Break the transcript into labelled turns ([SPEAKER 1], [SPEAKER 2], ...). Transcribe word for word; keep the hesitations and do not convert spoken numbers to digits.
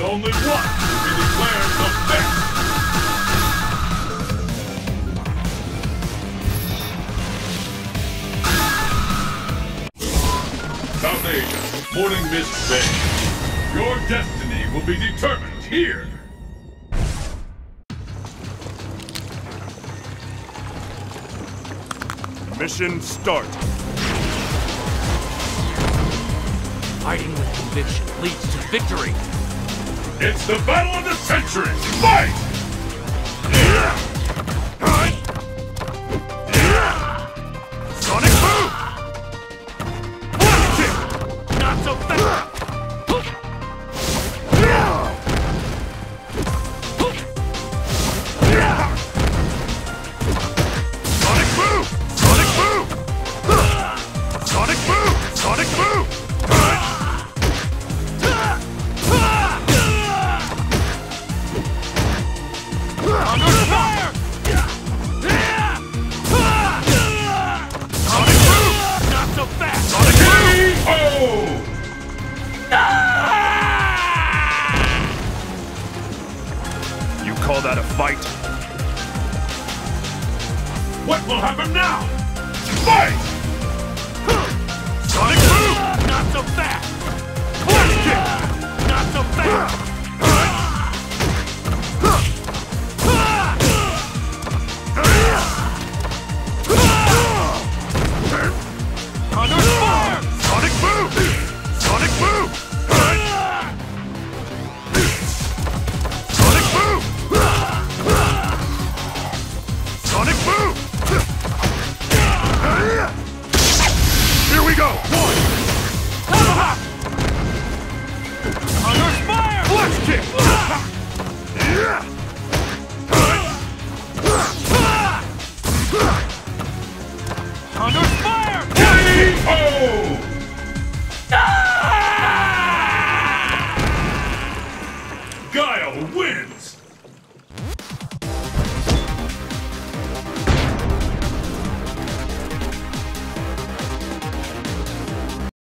[SPEAKER 1] only one will be declared the best. South Asia, Morning Mist Bay. Your destiny will be determined here.
[SPEAKER 2] Mission start.
[SPEAKER 3] Fighting with conviction leads to victory.
[SPEAKER 1] It's the battle of the century. Fight!
[SPEAKER 2] Sonic boom! Blast kick!
[SPEAKER 3] Not so fast!
[SPEAKER 2] Sonic boom! Sonic boom! Sonic boom! Sonic boom!
[SPEAKER 3] Under fire!
[SPEAKER 2] Sonic boom!
[SPEAKER 3] Not so fast!
[SPEAKER 2] Sonic boom!
[SPEAKER 1] Oh!
[SPEAKER 2] You call that a fight?
[SPEAKER 1] What will happen now? Fight!
[SPEAKER 2] Sonic boom!
[SPEAKER 3] Not so fast!
[SPEAKER 2] Blast kick!
[SPEAKER 3] Not so fast! Under fire!
[SPEAKER 2] Sonic boom! Sonic boom! Sonic boom! Sonic boom! Here we go! One!
[SPEAKER 3] Under fire!
[SPEAKER 2] Blast kick!
[SPEAKER 3] Under fire!
[SPEAKER 1] Oh!